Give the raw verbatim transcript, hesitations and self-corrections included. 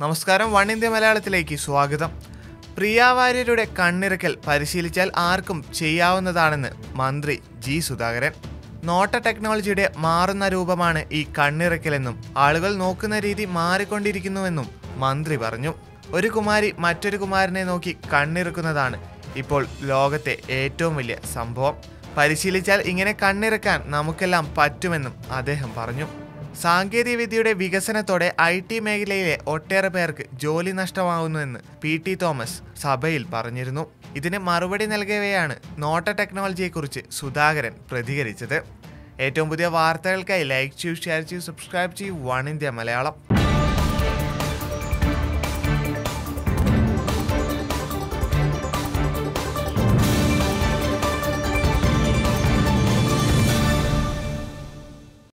നമസ്കാരം, one India മലയാളത്തിലേക്ക് സ്വാഗതം. പ്രിയ വാര്യരുടെ കണ്ണിറക്കൽ പരിശീലിച്ചാൽ ആർക്കും ചെയ്യാവുന്നതാണെന്ന് മന്ത്രി ജി സുധാകരൻ. നോട്ട ടെക്നോളജിയുടെ മാറുന്ന രൂപമാണ് ഈ കണ്ണിറക്കലെന്നും ആളുകൾ നോക്കുന്ന രീതി മാറിക്കൊണ്ടിരിക്കുന്നുവെന്നും മന്ത്രി പറഞ്ഞു. ഒരു കുമാരി മറ്റൊരു കുമാരനെ നോക്കി കണ്ണിറുക്കുന്നതാണ് ഇപ്പോൾ ലോകത്തെ ഏറ്റവും വലിയ സംഭവം. പരിശീലിച്ചാൽ ഇങ്ങനെ കണ്ണിറക്കാൻ നമുക്കെല്ലാം പറ്റുമെന്നും അദ്ദേഹം പറഞ്ഞു. സാങ്കേതിക വിദ്യയുടെ വികസനത്തോടെ ഐ ടി മേഖലയിലെ ഒട്ടേറെ പേർക്ക് ജോലി നഷ്ടമാകുന്നുവെന്ന് പി ടി തോമസ് സഭയിൽ പറഞ്ഞിരുന്നു. ഇതിന് മറുപടി നൽകവെയാണ് നോട്ട ടെക്നോളജിയെക്കുറിച്ച് സുധാകരൻ പ്രതികരിച്ചത്. ഏറ്റവും പുതിയ വാർത്തകൾക്കായി ലൈക്ക് ചെയ്യൂ, ഷെയർ ചെയ്യൂ, സബ്സ്ക്രൈബ് ചെയ്യൂ വൺ ഇന്ത്യ മലയാളം.